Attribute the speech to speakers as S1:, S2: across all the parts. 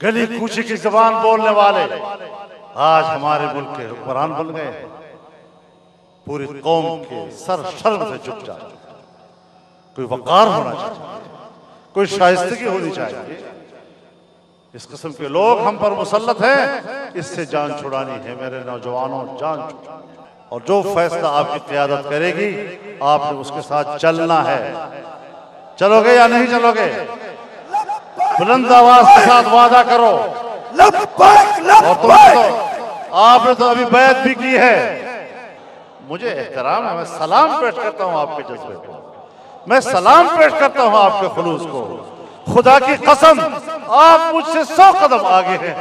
S1: गली कूची की जबान बोलने वाले आज हमारे मुल्क के हुक्मरान बन गए। पूरी कौम के सर शर्म से झुक जाए। कोई वकार होना चाहिए, कोई शाइस्तगी होनी चाहिए। इस किस्म के लोग हम पर मुसल्लत हैं, इससे जान छुड़ानी है मेरे नौजवानों, जान छुड़ानी। और जो फैसला आपकी क़यादत करेगी आपने उसके साथ चलना है। चलोगे या नहीं चलोगे? बुलंद आवाज के साथ वादा करो। और आपने तो अभी बैत भी की है। मुझे एहतराम है, मैं सलाम पेश करता हूँ आपके जज्बे को, मैं सलाम पेश करता हूँ आपके खुलूस को। खुदा की कसम आप मुझसे 100 कदम आगे हैं।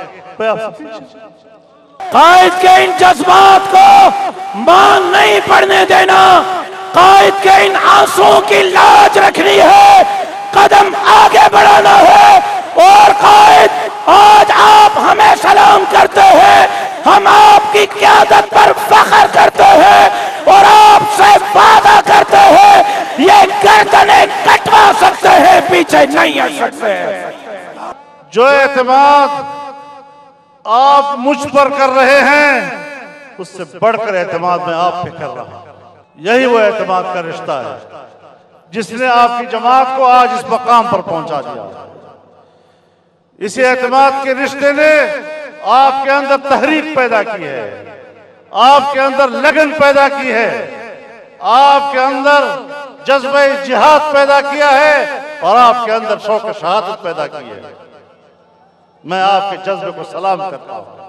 S2: कायद के इन जज्बात को मांग नहीं पड़ने देना। कायद के इन आंसुओं की लाज रखनी है, कदम आगे बढ़ाना है। और कायद आज आप हमें सलाम करते हैं, हम आपकी क़यादत पर फख्र करते हैं और आपसे वादा करते हैं ये गर्दनें कटवा सकते हैं, पीछे नहीं हट सकते।
S1: जो एतमाद आप मुझ पर कर रहे हैं उससे बढ़कर एतमाद मैं आप पे कर रहा हूं। यही वो एतमाद का रिश्ता है जिसने आपकी जमात को आज इस मकाम पर पहुंचा दिया। इसी एतमाद के रिश्ते ने आपके अंदर तहरीक पैदा की है, आपके अंदर लगन पैदा की है, आपके अंदर जज्बे जिहाद पैदा किया है और आपके अंदर शौक शहादत पैदा की है। मैं आपके जज्बे को सलाम करता हूं।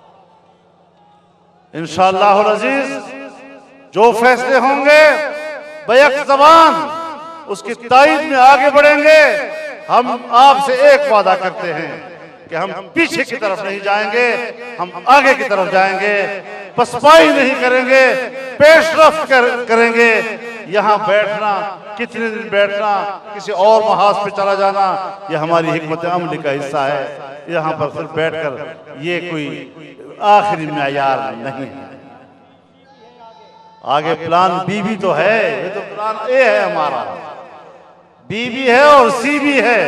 S1: इंशाअल्लाह अज़ीज जो फैसले होंगे बैक ज़बान उसकी ताईद में आगे बढ़ेंगे। हम आपसे एक वादा करते हैं कि हम पीछे की तरफ नहीं जाएंगे, हम आगे की तरफ जाएंगे। पसपाई नहीं करेंगे, पेशरफ्त करेंगे। यहाँ बैठना, कितने दिन बैठना, किसी और महाज पे चला जाना, यह हमारी हिकमत अमली का हिस्सा है। यहाँ पर सिर्फ बैठकर ये कोई आखिरी मेयार नहीं है। आगे प्लान बी भी तो है, ये तो प्लान ए है हमारा। बी भी है और सी भी है।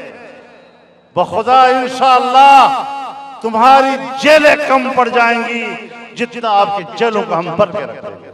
S1: बखुदा इंशाअल्लाह तुम्हारी जेलें कम पड़ जाएंगी जितना आपकी जेलों को हम भर के रखेंगे।